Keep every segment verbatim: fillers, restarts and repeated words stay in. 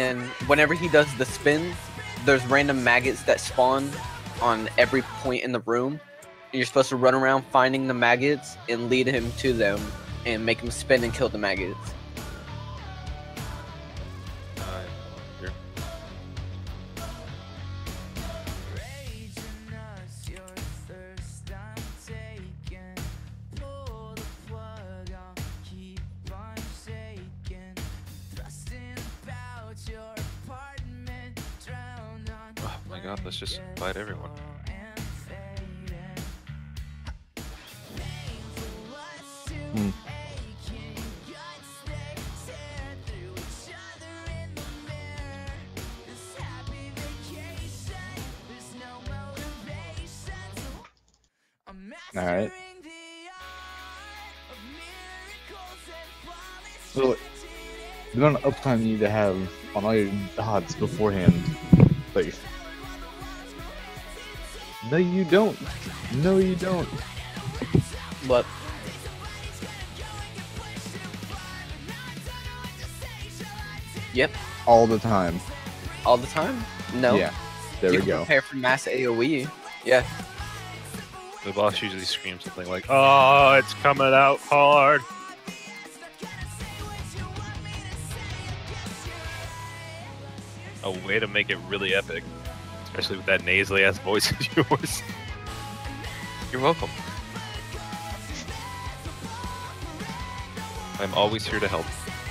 and whenever he does the spins, there's random maggots that spawn on every point in the room, and you're supposed to run around finding the maggots and lead him to them and make him spin and kill the maggots. Uh, here. Oh my god, let's just fight everyone. Hmm. All right. So, the amount of uptime you need to have on all your dots beforehand, like, no, you don't. No, you don't. What? Yep. All the time. All the time? No. Yeah. There you we can go. prepare for mass AoE. Yeah. The boss usually screams something like, "Oh, it's coming out hard." A way to make it really epic, especially with that nasally ass voice of yours. You're welcome. I'm always here to help.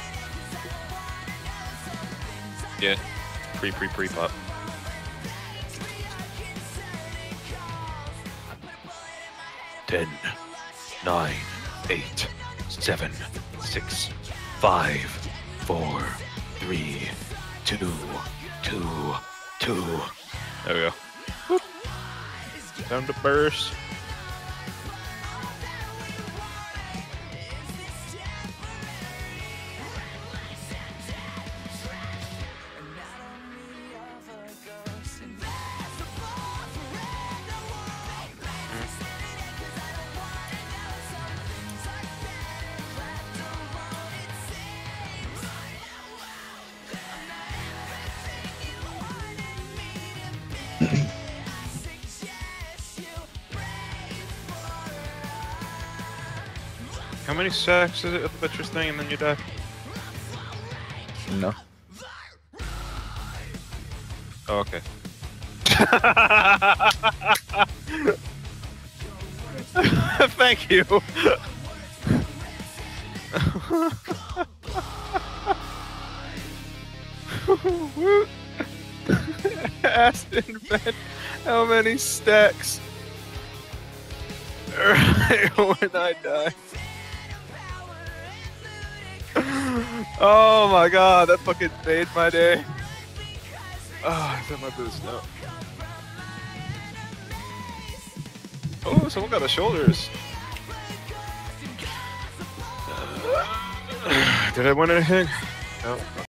Yeah, pre pre pre pop. Ten, nine, eight, seven, six, five, four, three, two, two, two. There we go. Whoop. Time to burst. How many stacks is it of the butcher's thing and then you die? No. Oh, okay. Thank you. Aston Ben, how many stacks? Right when I die. Oh my god, that fucking made my day. Oh, I feel my boots now. Oh, someone got the shoulders. Did I win anything? No.